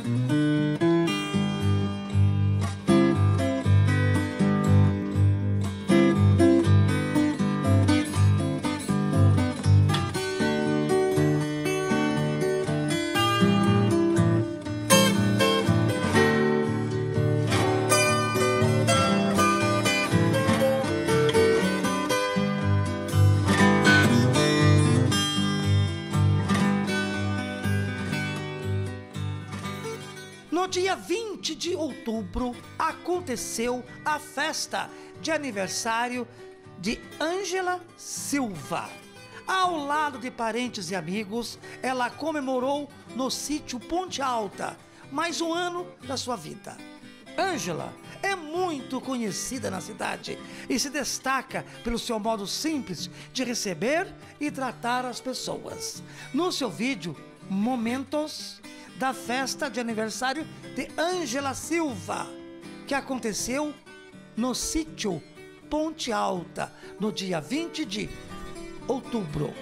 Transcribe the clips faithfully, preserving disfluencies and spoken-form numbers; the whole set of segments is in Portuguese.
No dia vinte de outubro, aconteceu a festa de aniversário de Ângela Silva. Ao lado de parentes e amigos, ela comemorou no sítio Ponte Alta mais um ano da sua vida. Ângela é muito conhecida na cidade e se destaca pelo seu modo simples de receber e tratar as pessoas. No seu vídeo, Momentos da festa de aniversário de Ângela Silva, que aconteceu no sítio Ponte Alta, no dia vinte de outubro.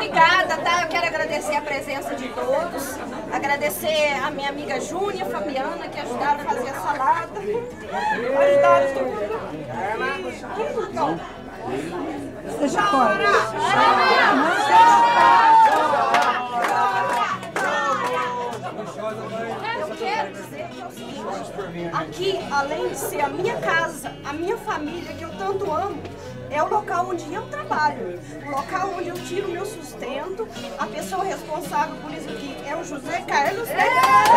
Obrigada, tá? Eu quero agradecer a presença de todos, agradecer a minha amiga Júnia, Fabiana, que ajudaram a fazer a salada, ajudaram todo mundo. Seja fora. Eu quero dizer que é o seguinte, aqui, além de ser a minha casa, a minha família, que eu tanto amo, é o local onde eu trabalho, o local onde eu tiro o meu sustento. A pessoa responsável por isso aqui é o José Carlos, né?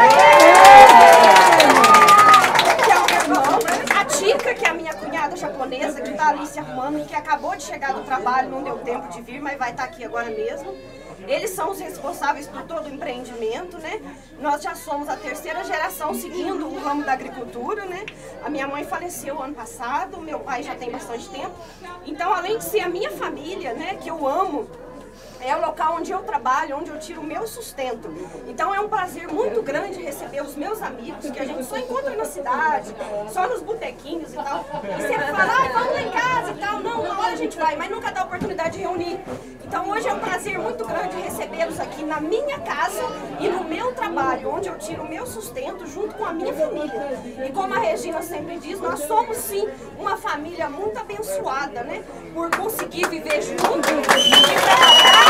Que é o meu irmão. A Tica, que é a minha cunhada japonesa, que está ali se arrumando e que acabou de chegar do trabalho, não deu tempo de vir, mas vai estar aqui agora mesmo. Eles são os responsáveis por todo o empreendimento, né? Nós já somos a terceira geração seguindo o ramo da agricultura, né? A minha mãe faleceu ano passado, meu pai já tem bastante tempo. Então, além de ser a minha família, né, que eu amo, é o local onde eu trabalho, onde eu tiro o meu sustento. Então é um prazer muito grande receber os meus amigos, que a gente só encontra na cidade, só nos botequinhos e tal. E sempre fala, ah, vamos lá em casa e tal. Não, uma hora a gente vai, mas nunca dá a oportunidade de reunir. Então hoje é um prazer muito grande recebê-los aqui na minha casa e no meu trabalho, onde eu tiro o meu sustento junto com a minha família. E como a Regina sempre diz, nós somos sim uma família muito abençoada, né? Por conseguir viver junto e trabalhar.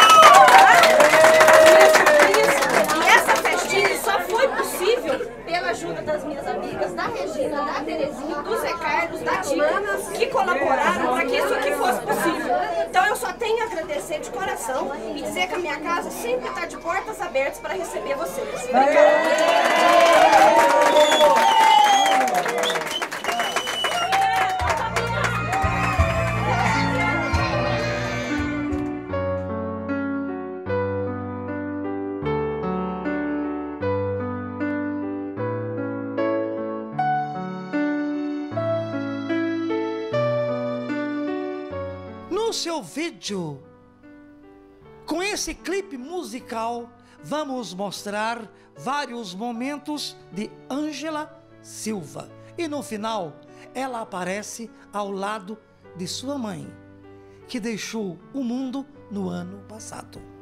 E essa festinha só foi possível pela ajuda das minhas amigas, da Regina, da Terezinha, do Zé Carlos, da Tica, que colaboraram para que isso aqui fosse possível. Então eu só tenho a agradecer de coração e dizer que a minha casa sempre está de portas abertas para receber vocês. Obrigada. No seu vídeo, com esse clipe musical, vamos mostrar vários momentos de Ângela Silva. E no final, ela aparece ao lado de sua mãe, que deixou o mundo no ano passado.